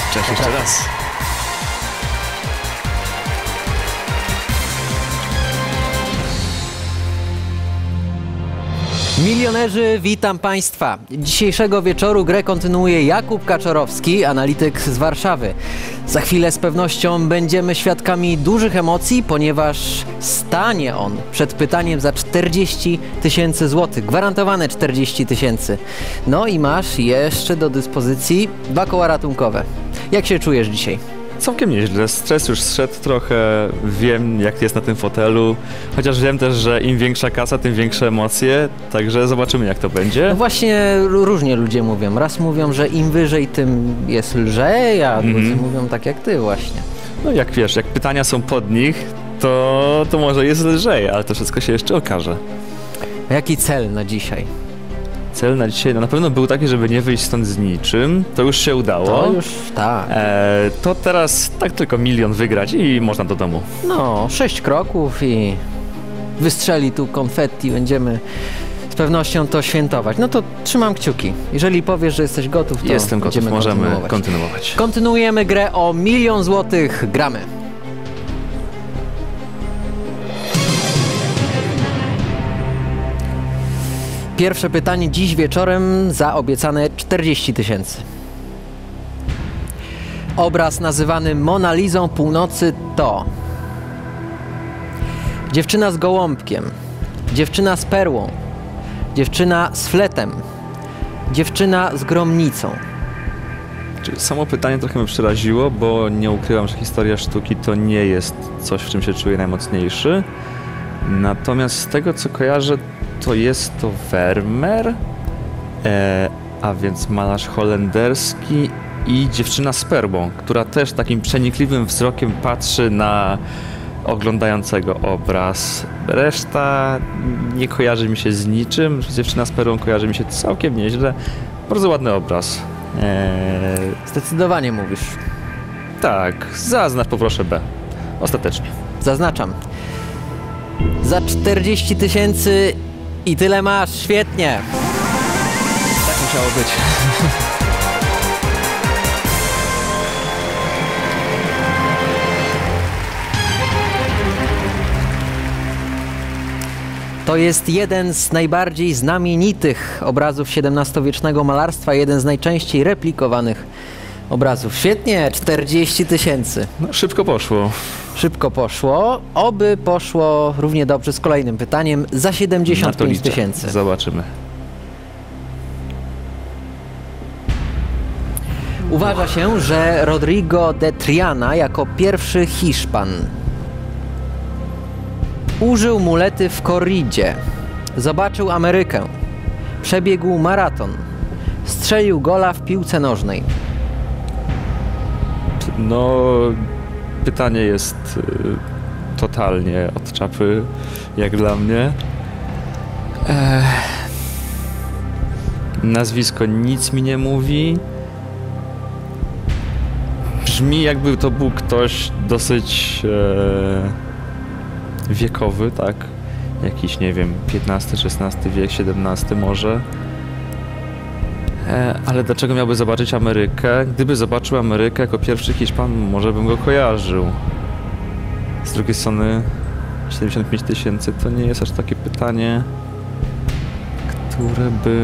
Cześć jeszcze raz. Milionerzy, witam Państwa. Dzisiejszego wieczoru grę kontynuuje Jakub Kaczorowski, analityk z Warszawy. Za chwilę z pewnością będziemy świadkami dużych emocji, ponieważ stanie on przed pytaniem za 40 000 złotych. Gwarantowane 40 000. No i masz jeszcze do dyspozycji 2 koła ratunkowe. Jak się czujesz dzisiaj? Całkiem nieźle. Stres już zszedł trochę. Wiem, jak jest na tym fotelu. Chociaż wiem też, że im większa kasa, tym większe emocje. Także zobaczymy, jak to będzie. No właśnie różnie ludzie mówią. Raz mówią, że im wyżej, tym jest lżej, a drudzy mówią tak jak ty właśnie. No jak wiesz, jak pytania są pod nich, to może jest lżej, ale to wszystko się jeszcze okaże. A jaki cel na dzisiaj? Cel na dzisiaj na pewno był taki, żeby nie wyjść stąd z niczym. To już się udało. To już tak. To teraz tak tylko 1 000 000 wygrać i można do domu. No, 6 kroków i wystrzeli tu konfetti. Będziemy z pewnością to świętować. No to trzymam kciuki. Jeżeli powiesz, że jesteś gotów, to jestem gotów, możemy kontynuować. Kontynuujemy grę o 1 000 000 złotych. Gramy. Pierwsze pytanie dziś wieczorem za obiecane 40 000. Obraz nazywany Mona Lizą północy to dziewczyna z gołąbkiem, dziewczyna z perłą, dziewczyna z fletem, dziewczyna z gromnicą. Czyli samo pytanie trochę mnie przeraziło, bo nie ukrywam, że historia sztuki to nie jest coś, w czym się czuję najmocniejszy. Natomiast z tego, co kojarzę, to jest to Vermeer, a więc malarz holenderski i dziewczyna z perłą, która też takim przenikliwym wzrokiem patrzy na oglądającego obraz. Reszta nie kojarzy mi się z niczym. Dziewczyna z perłą kojarzy mi się całkiem nieźle. Bardzo ładny obraz. Zdecydowanie mówisz. Tak, zaznacz poproszę B. Ostatecznie. Zaznaczam. Za 40 000 i tyle masz. Świetnie. Tak musiało być. To jest jeden z najbardziej znamienitych obrazów XVII-wiecznego malarstwa, jeden z najczęściej replikowanych obrazów. Świetnie, 40 000. No, szybko poszło. Szybko poszło. Oby poszło równie dobrze z kolejnym pytaniem za 75 000. Zobaczymy. Uważa się, że Rodrigo de Triana jako pierwszy Hiszpan użył mulety w korridzie, zobaczył Amerykę, przebiegł maraton, strzelił gola w piłce nożnej. No, pytanie jest totalnie od czapy, jak dla mnie. Nazwisko nic mi nie mówi. Brzmi, jakby to był ktoś dosyć wiekowy, tak? Jakiś, nie wiem, XV-XVI wiek, XVII może. Ale dlaczego miałby zobaczyć Amerykę? Gdyby zobaczył Amerykę jako pierwszy Hiszpan, może bym go kojarzył. Z drugiej strony 75 000 to nie jest aż takie pytanie, które by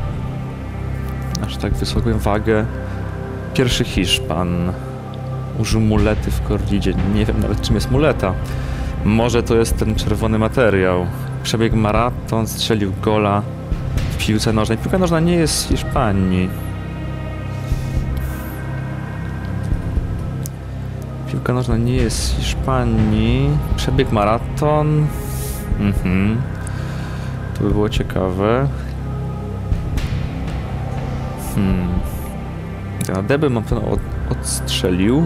aż tak wysoką wagę. Pierwszy Hiszpan użył mulety w korridzie. Nie wiem nawet, czym jest muleta. Może to jest ten czerwony materiał. Przebiegł maraton, strzelił gola w piłce nożnej. Piłka nożna nie jest z Hiszpanii. Piłka nożna nie jest z Hiszpanii. Przebiegł maraton. To by było ciekawe. Na deby mam pewno odstrzelił.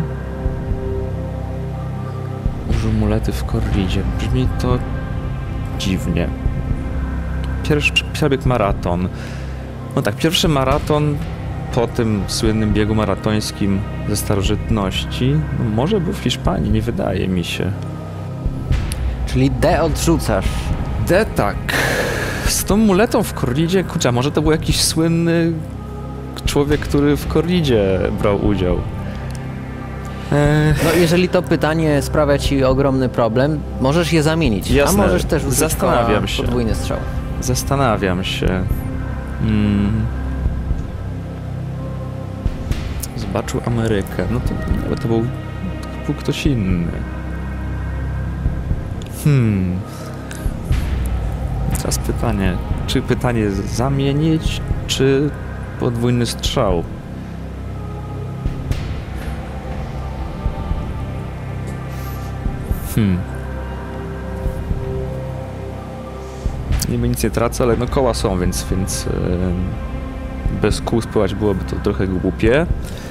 Użył mulety w korridzie. Brzmi to dziwnie. Pierwszy przebieg maraton. No tak, pierwszy maraton po tym słynnym biegu maratońskim ze starożytności, no może był w Hiszpanii, nie wydaje mi się. Czyli D odrzucasz. D tak. Z tą muletą w korridzie, kurczę, a może to był jakiś słynny człowiek, który w korridzie brał udział. No jeżeli to pytanie sprawia ci ogromny problem, możesz je zamienić, Jasne. a możesz też użyć Zastanawiam się. podwójny strzał. Zastanawiam się. Zobaczył Amerykę. No to był ktoś inny. Teraz pytanie. Czy pytanie zamienić, czy podwójny strzał? Niby nic nie tracę, ale no koła są, więc bez kół spływać byłoby to trochę głupie.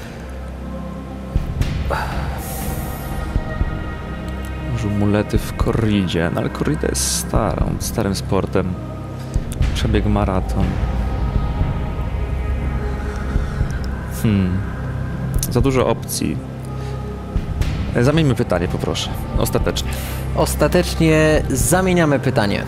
Może mulety w korridzie, no ale korrida jest starym sportem. Przebieg maraton. Za dużo opcji. Zamieńmy pytanie, poproszę. Ostatecznie. Ostatecznie zamieniamy pytanie.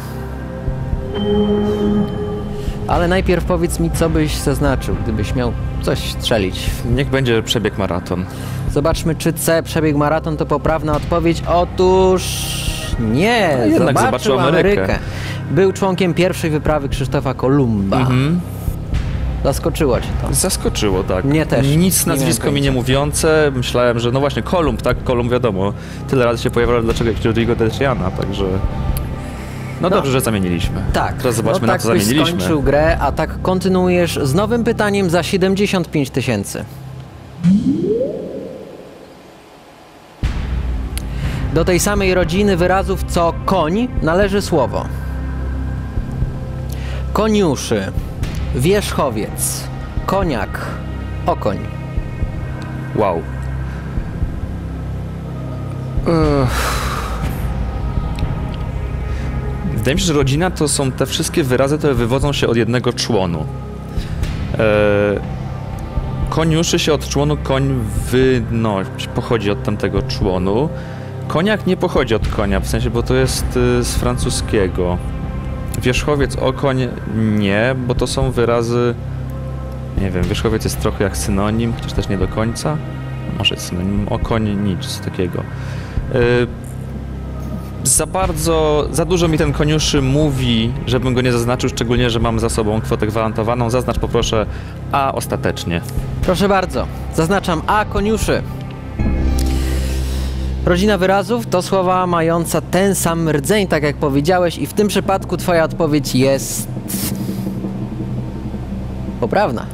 Ale najpierw powiedz mi, co byś zaznaczył, gdybyś miał coś strzelić. Niech będzie przebieg maraton. Zobaczmy, czy C, przebieg maraton, to poprawna odpowiedź. Otóż nie, No, jednak zobaczył Amerykę. Był członkiem pierwszej wyprawy Krzysztofa Kolumba. Zaskoczyło cię to? Zaskoczyło, tak. Mnie też. Nic nazwisko mi nie mówiące. Myślałem, że no właśnie Kolumb, tak? Kolumb wiadomo. Tyle razy się pojawiało, dlaczego jakiś Rodrigo de Triana, także... No dobrze, że zamieniliśmy. Tak. Teraz zobaczmy, no na co tak byś zamieniliśmy. skończył grę, a tak kontynuujesz z nowym pytaniem za 75 000. Do tej samej rodziny wyrazów co koń należy słowo koniuszy, wierzchowiec, koniak, okoń. Wow. Wydaje mi się, że rodzina to są te wszystkie wyrazy, które wywodzą się od jednego członu. Koniuszy się od członu, pochodzi od tamtego członu. Koniak nie pochodzi od konia, w sensie, bo to jest z francuskiego. Wierzchowiec, okoń nie, bo to są wyrazy... Nie wiem, wierzchowiec jest trochę jak synonim, chociaż też nie do końca. Może jest synonim, okoń nic takiego. Za dużo mi ten koniuszy mówi, żebym go nie zaznaczył, szczególnie, że mam za sobą kwotę gwarantowaną. Zaznacz poproszę A ostatecznie. Proszę bardzo, zaznaczam A, koniuszy. Rodzina wyrazów to słowa mająca ten sam rdzeń, tak jak powiedziałeś, i w tym przypadku twoja odpowiedź jest... poprawna.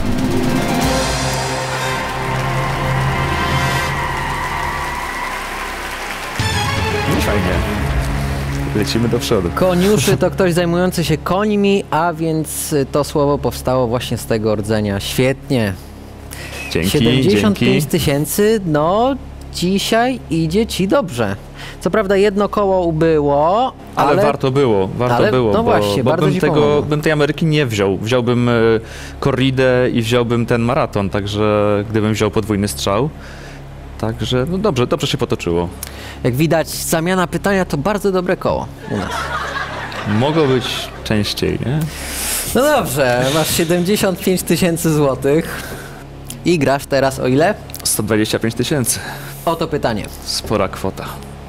Fajnie. Lecimy do przodu. Koniuszy to ktoś zajmujący się końmi, a więc to słowo powstało właśnie z tego rdzenia. Świetnie. Dzięki, 75 000, no dzisiaj idzie ci dobrze. Co prawda jedno koło ubyło, ale warto było, no właśnie, bo bardzo bym tej Ameryki nie wziął. Wziąłbym korridę i wziąłbym ten maraton, także gdybym wziął podwójny strzał. Także no dobrze się potoczyło. Jak widać, zamiana pytania to bardzo dobre koło u nas. Mogło być częściej, nie? No dobrze, masz 75 000 złotych i grasz teraz o ile? 125 000. Oto pytanie. Spora kwota.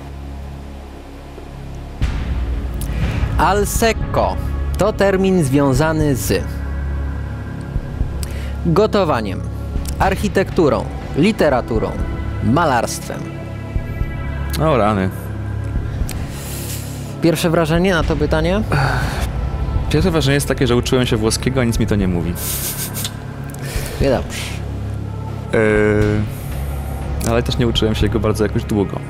Al secco to termin związany z gotowaniem, architekturą, literaturą, malarstwem. O rany. Pierwsze wrażenie na to pytanie? Pierwsze wrażenie jest takie, że uczyłem się włoskiego, a nic mi to nie mówi. Nie dobrze. Ale też nie uczyłem się go bardzo jakoś długo.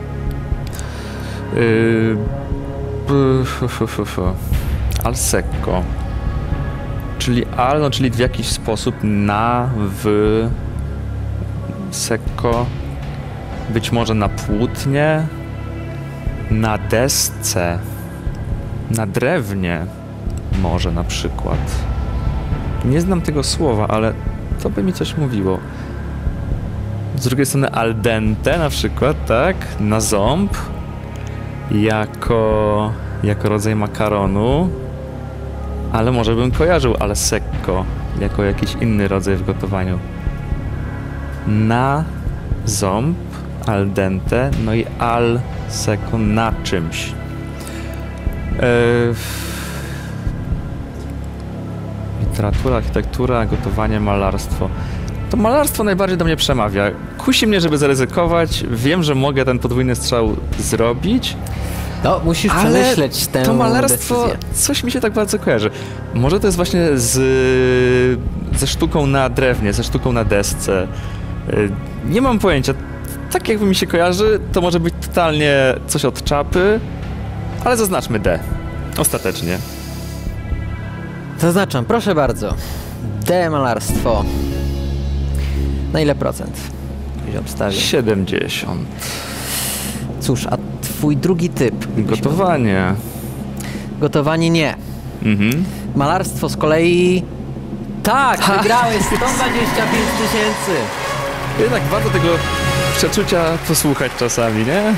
Al secco. Czyli czyli w jakiś sposób na, w, secco, być może na płótnie, na desce, na drewnie może na przykład. Nie znam tego słowa, ale to by mi coś mówiło. Z drugiej strony al dente na przykład, tak? Na ząb. Jako rodzaj makaronu. Ale może bym kojarzył al secco jako jakiś inny rodzaj w gotowaniu. Na ząb. al dente, no i al seco na czymś. Literatura, architektura, gotowanie, malarstwo. To malarstwo najbardziej do mnie przemawia. Kusi mnie, żeby zaryzykować. Wiem, że mogę ten podwójny strzał zrobić. No, musisz przemyśleć tę to malarstwo decyzję. coś mi się tak bardzo kojarzy. Może to jest właśnie ze sztuką na drewnie, ze sztuką na desce. Nie mam pojęcia. Tak jakby mi się kojarzy, to może być totalnie coś od czapy, ale zaznaczmy D. Ostatecznie. Zaznaczam, proszę bardzo. D, malarstwo. Na ile procent? Byś obstawił? 70. Cóż, a twój drugi typ? Gotowanie. Gotowanie nie. Mhm. Malarstwo z kolei... Tak, wygrałeś 125 000. Jednak warto tego przeczucia posłuchać czasami, nie?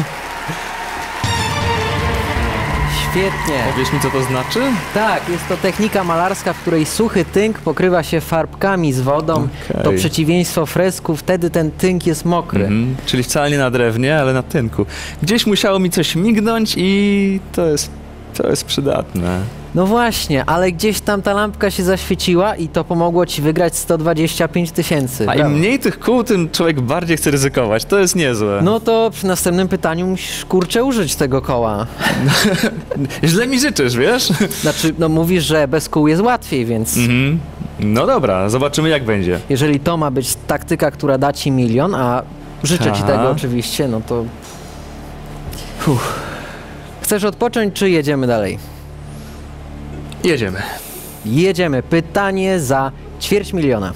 Świetnie. Powiesz mi, co to znaczy? Tak, jest to technika malarska, w której suchy tynk pokrywa się farbkami z wodą. Okej. To przeciwieństwo fresku, wtedy ten tynk jest mokry. Mhm. Czyli wcale nie na drewnie, ale na tynku. Gdzieś musiało mi coś mignąć i to jest przydatne. No właśnie, ale gdzieś tam ta lampka się zaświeciła i to pomogło ci wygrać 125 000. A Brawo. im mniej tych kół, tym człowiek bardziej chce ryzykować. To jest niezłe. No to przy następnym pytaniu musisz, kurczę, użyć tego koła. Źle mi życzysz, wiesz? Znaczy, no mówisz, że bez kół jest łatwiej, więc Mhm. No dobra, zobaczymy jak będzie. jeżeli to ma być taktyka, która da ci 1 000 000, a życzę ci Tak. tego oczywiście, no to... Chcesz odpocząć, czy jedziemy dalej? Jedziemy. Jedziemy. Pytanie za 250 000.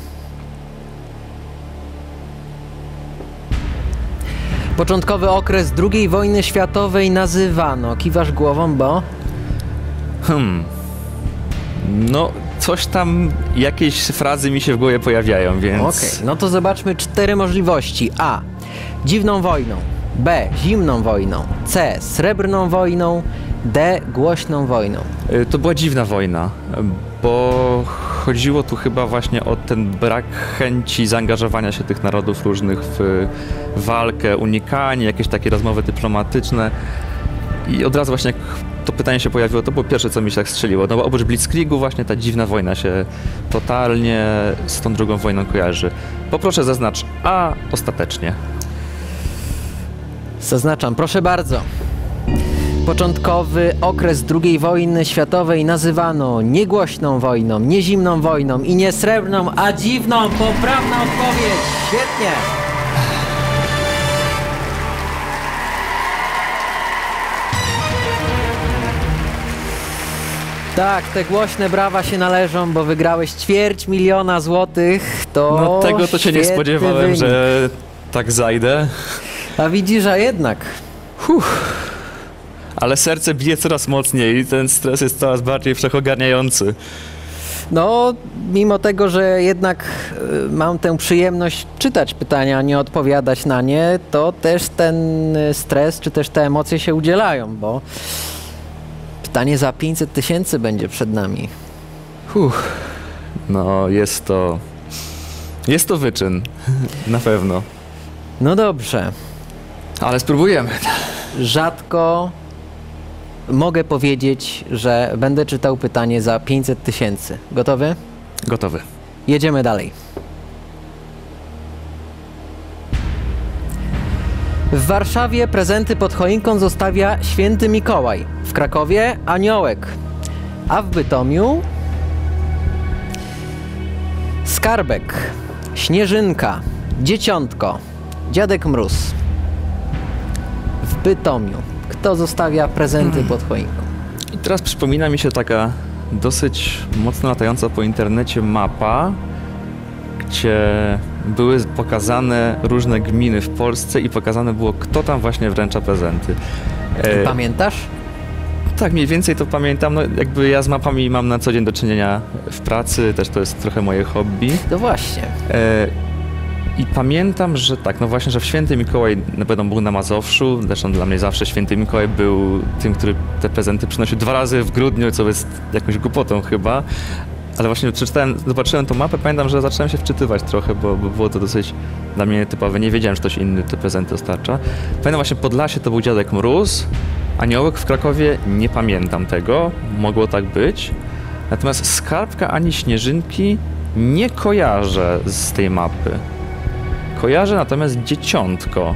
Początkowy okres II wojny światowej nazywano. Kiwasz głową, bo... No, coś tam, jakieś frazy mi się w głowie pojawiają, więc... Okej, no to zobaczmy 4 możliwości. A. Dziwną wojną. B. Zimną wojną. C. Srebrną wojną. D. Głośną wojną. To była dziwna wojna, bo chodziło tu chyba właśnie o ten brak chęci zaangażowania się tych narodów różnych w walkę, unikanie, jakieś takie rozmowy dyplomatyczne. I od razu właśnie jak to pytanie się pojawiło, to było pierwsze, co mi się tak strzeliło. No bo oprócz Blitzkriegu właśnie ta dziwna wojna się totalnie z tą drugą wojną kojarzy. Poproszę zaznacz A ostatecznie. Zaznaczam, proszę bardzo. Początkowy okres II wojny światowej nazywano nie głośną wojną, nie zimną wojną i nie srebrną, a dziwną. Poprawna odpowiedź. Świetnie. Tak, te głośne brawa się należą, bo wygrałeś 250 000 złotych. To No tego to się nie świetny spodziewałem, wynik. że tak zajdę. A widzisz, a jednak. Ale serce bije coraz mocniej i ten stres jest coraz bardziej wszechogarniający. No, mimo tego, że jednak mam tę przyjemność czytać pytania, a nie odpowiadać na nie, to też ten stres, czy też te emocje się udzielają, bo pytanie za 500 000 będzie przed nami. No, jest to wyczyn. Na pewno. No dobrze. Ale spróbujemy. Rzadko mogę powiedzieć, że będę czytał pytanie za 500 000. Gotowy? Gotowy. Jedziemy dalej. W Warszawie prezenty pod choinką zostawia Święty Mikołaj. W Krakowie Aniołek. A w Bytomiu Skarbek, Śnieżynka, Dzieciątko, Dziadek Mróz. W Bytomiu. Kto zostawia prezenty pod choinką? I teraz przypomina mi się taka dosyć mocno latająca po internecie mapa, gdzie były pokazane różne gminy w Polsce i pokazane było, kto tam właśnie wręcza prezenty. Pamiętasz? Tak, mniej więcej to pamiętam. No, jakby ja z mapami mam na co dzień do czynienia w pracy, też to jest trochę moje hobby. No właśnie. I pamiętam, że tak, no właśnie, że w Święty Mikołaj był na Mazowszu, zresztą dla mnie zawsze Święty Mikołaj był tym, który te prezenty przynosił 2 razy w grudniu, co jest jakąś głupotą chyba, Ale właśnie zobaczyłem tą mapę, pamiętam, że zacząłem się wczytywać trochę, bo było to dosyć dla mnie typowe. Nie wiedziałem, że ktoś inny te prezenty dostarcza. Pamiętam właśnie Podlasie to był Dziadek Mróz, Aniołek w Krakowie, nie pamiętam tego, mogło tak być. Natomiast Skarbka ani Śnieżynki nie kojarzę z tej mapy. Kojarzę natomiast Dzieciątko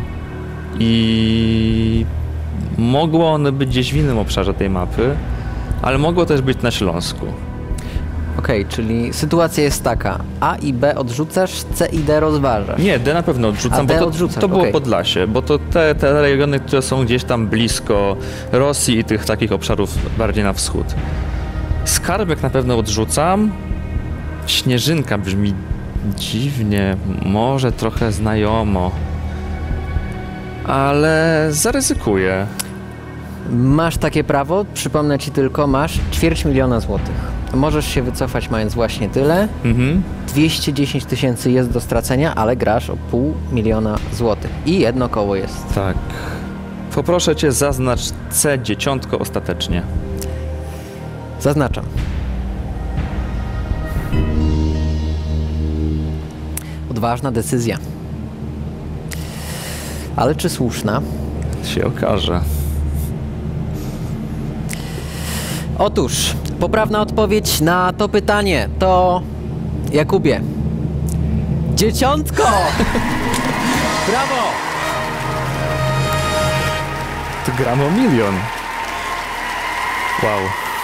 i mogło one być gdzieś w innym obszarze tej mapy, ale mogło też być na Śląsku. Okej, czyli sytuacja jest taka, A i B odrzucasz, C i D rozważasz. Nie, D na pewno odrzucam, A bo D to, odrzucasz, to było okej. Podlasie, bo to te regiony, które są gdzieś tam blisko Rosji i tych takich obszarów bardziej na wschód. Skarbek na pewno odrzucam. Śnieżynka brzmi dziwnie, może trochę znajomo, ale zaryzykuję. Masz takie prawo, przypomnę ci tylko, masz 250 000 złotych. Możesz się wycofać mając właśnie tyle. 210 000 jest do stracenia, ale grasz o 500 000 złotych. I jedno koło jest. Tak. Poproszę cię, zaznacz C Dzieciątko ostatecznie. Zaznaczam. Odważna decyzja. Ale czy słuszna? Się okaże. Otóż, poprawna odpowiedź na to pytanie to... Jakubie. Dzieciątko! Brawo! To gram o 1 000 000. Wow.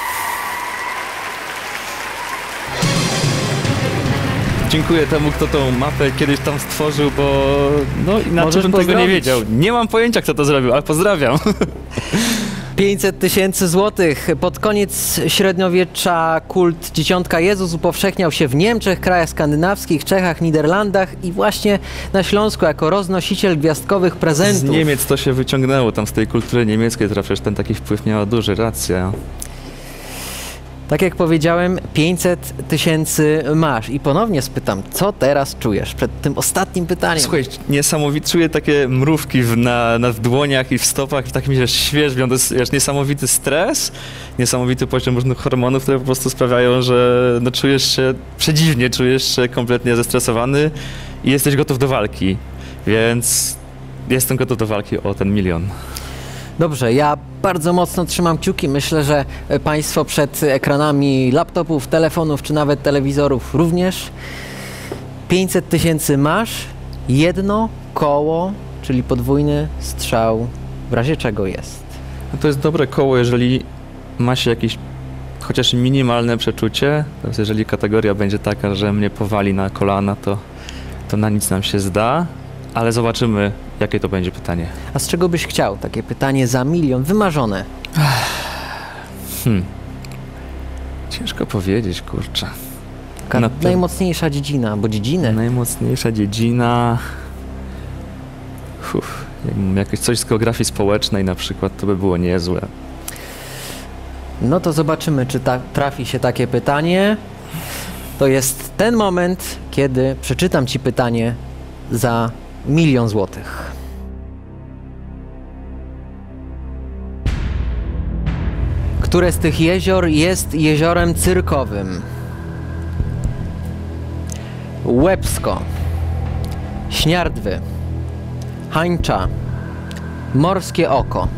Dziękuję temu, kto tą mapę kiedyś tam stworzył, bo no inaczej Możesz bym tego nie pozdrowić. wiedział. Nie mam pojęcia, kto to zrobił, ale pozdrawiam. 500 000 złotych. Pod koniec średniowiecza kult Dzieciątka Jezus upowszechniał się w Niemczech, krajach skandynawskich, Czechach, Niderlandach i właśnie na Śląsku jako roznosiciel gwiazdkowych Z prezentów. Niemiec to się wyciągnęło, tam z tej kultury niemieckiej, która przecież ten taki wpływ miała duży, racja. Tak jak powiedziałem, 500 000 masz. I ponownie spytam, co teraz czujesz przed tym ostatnim pytaniem? Słuchaj, niesamowicie, czuję takie mrówki w dłoniach i w stopach, i tak mi się świeżbią, to jest wiesz, niesamowity stres, niesamowity poziom różnych hormonów, które po prostu sprawiają, że no, czujesz się przedziwnie, czujesz się kompletnie zestresowany i jesteś gotów do walki, więc jestem gotów do walki o ten 1 000 000. Dobrze, ja bardzo mocno trzymam kciuki. Myślę, że Państwo przed ekranami laptopów, telefonów czy nawet telewizorów również. 500 000 masz, jedno koło, czyli podwójny strzał, w razie czego jest. No to jest dobre koło, jeżeli ma się jakieś chociaż minimalne przeczucie, to jest, jeżeli kategoria będzie taka, że mnie powali na kolana, to na nic nam się zda, ale zobaczymy, jakie to będzie pytanie. A z czego byś chciał? Takie pytanie za 1 000 000, wymarzone. Ciężko powiedzieć, kurczę. Taka najmocniejsza dziedzina, bo dziedzinę. Najmocniejsza dziedzina... jakieś coś z geografii społecznej na przykład, to by było niezłe. No to zobaczymy, czy trafi się takie pytanie. To jest ten moment, kiedy przeczytam Ci pytanie za 1 000 000 złotych. Które z tych jezior jest jeziorem cyrkowym? Łebsko, Śniardwy, Hańcza, Morskie Oko.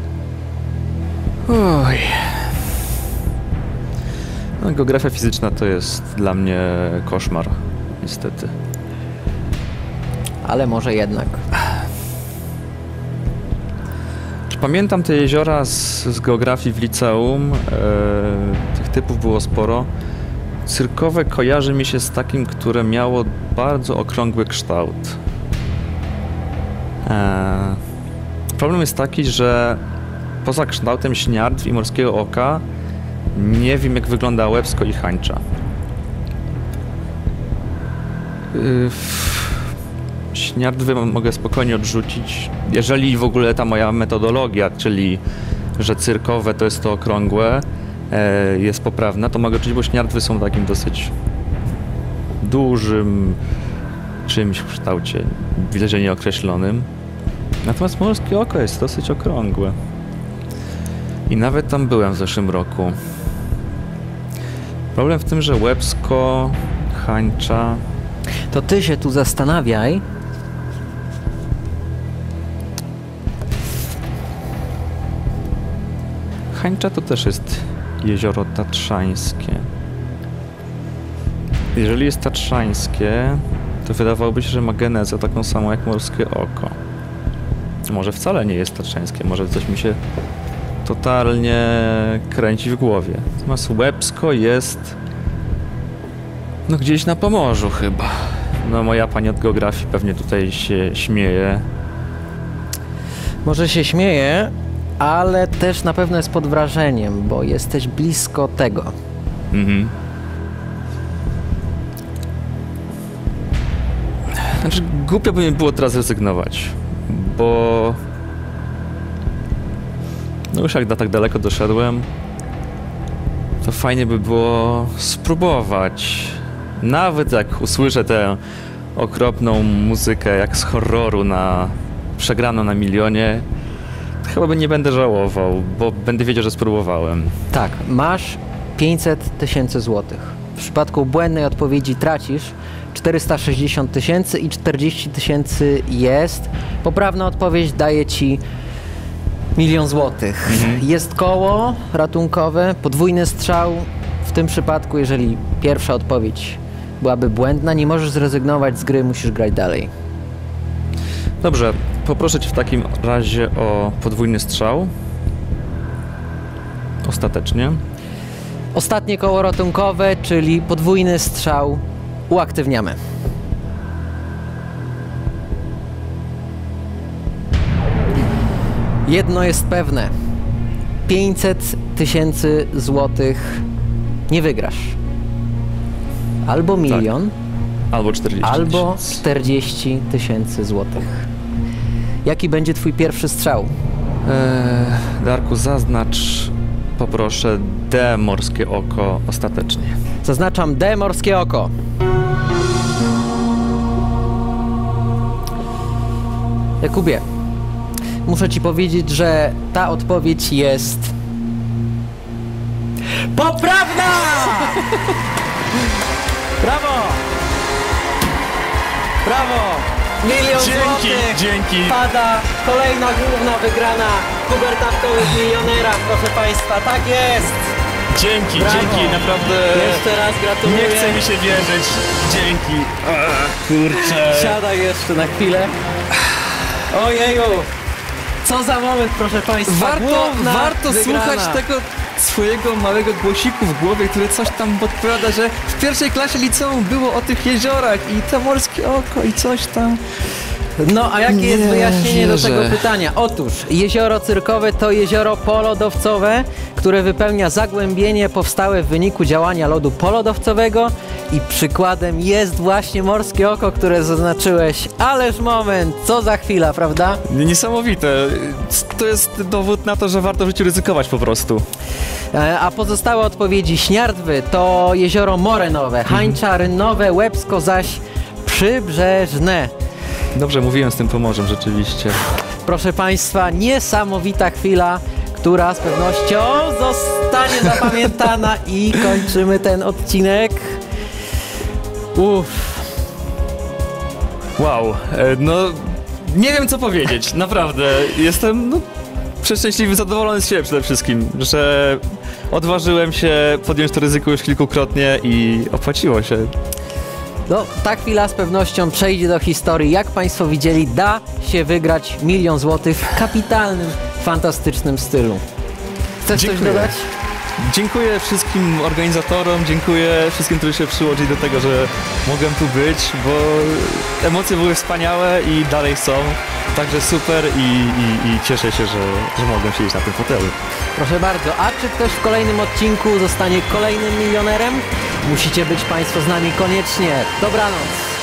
Oj. No, geografia fizyczna to jest dla mnie koszmar, niestety. Ale może jednak. Pamiętam te jeziora z geografii w liceum, tych typów było sporo. Cyrkowe kojarzy mi się z takim, które miało bardzo okrągły kształt. Problem jest taki, że poza kształtem Śniardw i Morskiego Oka nie wiem, jak wygląda Łebsko i Hańcza. Śniardwy mogę spokojnie odrzucić, jeżeli w ogóle ta moja metodologia, czyli że cyrkowe to jest to okrągłe, jest poprawna, to mogę odrzucić, bo Śniardwy są takim dosyć dużym czymś w kształcie, wyraźnie nieokreślonym. Natomiast Morskie Oko jest dosyć okrągłe. I nawet tam byłem w zeszłym roku. Problem w tym, że Łebsko, Hańcza... To ty się tu zastanawiaj. Hańcza to też jest jezioro tatrzańskie. Jeżeli jest tatrzańskie, to wydawałoby się, że ma genezę taką samą jak Morskie Oko. Może wcale nie jest tatrzańskie, może coś mi się totalnie kręci w głowie. Natomiast Łebsko jest no gdzieś na Pomorzu chyba. No moja pani od geografii pewnie tutaj się śmieje. Może się śmieje, ale też na pewno jest pod wrażeniem, bo jesteś blisko tego. Mhm. Znaczy głupio by mi było teraz rezygnować, bo no już jak tak daleko doszedłem, to fajnie by było spróbować. Nawet jak usłyszę tę okropną muzykę jak z horroru przegraną na milionie, to chyba nie będę żałował, bo będę wiedział, że spróbowałem. Tak, masz 500 000 złotych. W przypadku błędnej odpowiedzi tracisz 460 000 i 40 000 jest. Poprawna odpowiedź daje ci 1 000 000 złotych. Jest koło ratunkowe, podwójny strzał. W tym przypadku, jeżeli pierwsza odpowiedź byłaby błędna, nie możesz zrezygnować z gry, musisz grać dalej. Dobrze, poproszę cię w takim razie o podwójny strzał. Ostatecznie. Ostatnie koło ratunkowe, czyli podwójny strzał, uaktywniamy. Jedno jest pewne. 500 000 złotych nie wygrasz. Albo milion, albo 40 albo 000. 40 000 złotych. Jaki będzie twój pierwszy strzał? Darku, zaznacz, poproszę, D Morskie Oko ostatecznie. Zaznaczam D Morskie Oko. Jakubie, muszę ci powiedzieć, że ta odpowiedź jest poprawna! Brawo! Brawo! 1 000 000 złotych. Dzięki. Pada kolejna główna wygrana kubertawkowych milionerach, proszę Państwa, tak jest! Dzięki, Brawo. naprawdę. Jeszcze raz gratuluję. Nie chce mi się wierzyć. Dzięki. Kurczę. Siadaj jeszcze na chwilę. Ojeju! Co za moment, proszę Państwa. Główna Warto wygrana. słuchać tego swojego małego głosiku w głowie, który coś tam podpowiada, że w pierwszej klasie liceum było o tych jeziorach i to Morskie Oko i coś tam. No, a jakie jest Nie wyjaśnienie wierzę. do tego pytania? Otóż jezioro cyrkowe to jezioro polodowcowe, które wypełnia zagłębienie powstałe w wyniku działania lodu polodowcowego i przykładem jest właśnie Morskie Oko, które zaznaczyłeś. Ależ moment, co za chwila, prawda? Niesamowite. To jest dowód na to, że warto w życiu ryzykować po prostu. A pozostałe odpowiedzi: Śniardwy to jezioro morenowe, Hańcza, Rynnowe, Łebsko zaś przybrzeżne. Dobrze mówiłem z tym Pomorzem, rzeczywiście. Proszę Państwa, niesamowita chwila, która z pewnością zostanie zapamiętana i kończymy ten odcinek. Wow, no nie wiem co powiedzieć, naprawdę. Jestem przeszczęśliwy, zadowolony z siebie przede wszystkim, że odważyłem się podjąć to ryzyko już kilkukrotnie i opłaciło się. No, ta chwila z pewnością przejdzie do historii. Jak Państwo widzieli, da się wygrać 1 000 000 złotych w kapitalnym, fantastycznym stylu. Chcesz coś Dziękuję. dodać? Dziękuję wszystkim organizatorom, dziękuję wszystkim, którzy się przyłożyli do tego, że mogłem tu być, bo emocje były wspaniałe i dalej są. Także super i cieszę się, że mogłem siedzieć na tym fotelu. Proszę bardzo, a czy ktoś w kolejnym odcinku zostanie kolejnym milionerem? Musicie być Państwo z nami koniecznie. Dobranoc.